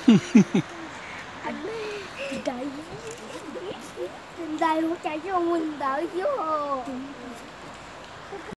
Đợi đây hỗ trợ cho mình đợi chứ.